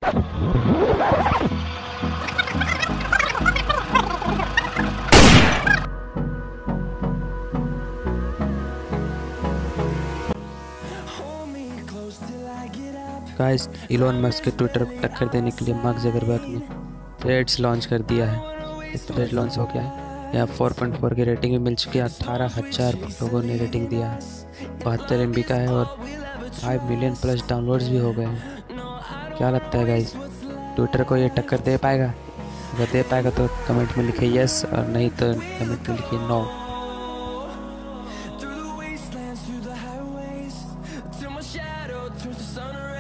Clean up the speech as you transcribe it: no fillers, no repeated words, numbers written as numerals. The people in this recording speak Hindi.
गाइस, इलोन मस्क के ट्विटर को टक्कर देने के लिए मार्क ज़करबर्ग ने थ्रेड्स लॉन्च कर दिया है। थ्रेड लॉन्च हो गया है। यहाँ 4.4 की रेटिंग भी मिल चुकी है। 18,000 लोगों ने रेटिंग दिया है। 72 MB का है और 5 मिलियन प्लस डाउनलोड्स भी हो गए हैं। क्या लगता है गाइस, ट्विटर को ये टक्कर दे पाएगा? अगर दे पाएगा तो कमेंट में लिखिए यस, और नहीं तो कमेंट में लिखिए no. Through the wastelands, through the highways, till my shadow turns to sun rays.